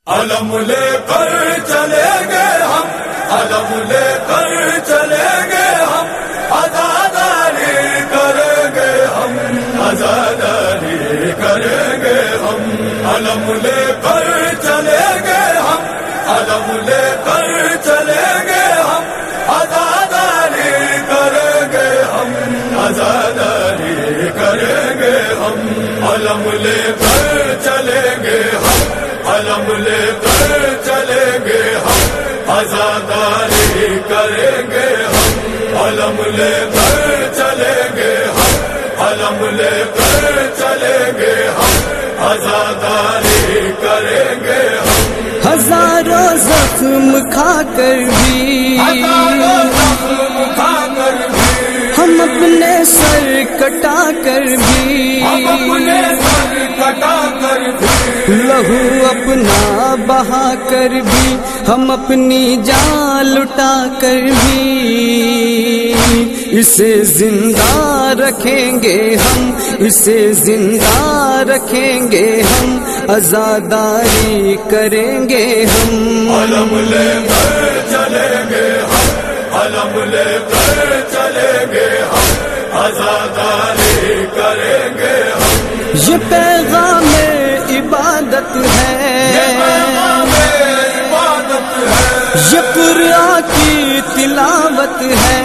علم لے کر چلیں گے ہم، علم لے کر چلیں گے ہم، آزاداری کریں گے ہم، آزاداری کریں گے ہم، علم لے کر چلیں گے ہم، علم لے کر چلیں گے ہم، آزاداری کریں گے ہم، آزاداری کریں گے ہم، علم لے کر چلیں گے ہم، علم لے کر چلیں گے ہم، آزاداری کریں گے ہم، علم لے کر چلیں گے ہم، علم لے کر چلیں گے ہم، آزاداری کریں گے ہم، ہزاروں زخم کھا کر بھی ہم اپنے سر کٹا کر بھی لہو اپنا بہا کر بھی ہم اپنی جان لٹا کر بھی اسے زندہ رکھیں گے ہم، اسے زندہ رکھیں گے ہم، آزاداری کریں گے ہم، علم لے کر چلیں گے ہم، علم لے کر چلیں گے ہم، آزاداری کریں گے ہم، یہ پیغام عبادت ہے، یہ قرآن کی تلاوت ہے،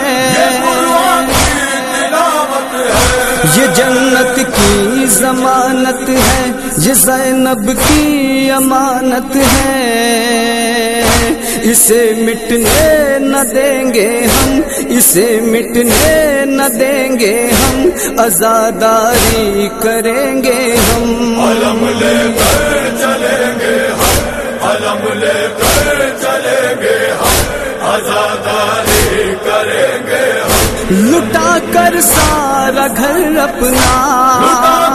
یہ جنت کی ضمانت ہے، یہ زینب کی امانت ہے، اسے مٹنے نہ دیں گے ہم، اسے مٹنے نہ دیں گے ہم، آزاداری کریں گے ہم، علم لے کر چلیں گے ہم، علم لے کر چلیں گے ہم، آزاداری کریں گے ہم، لٹا کر سارا گھر اپنا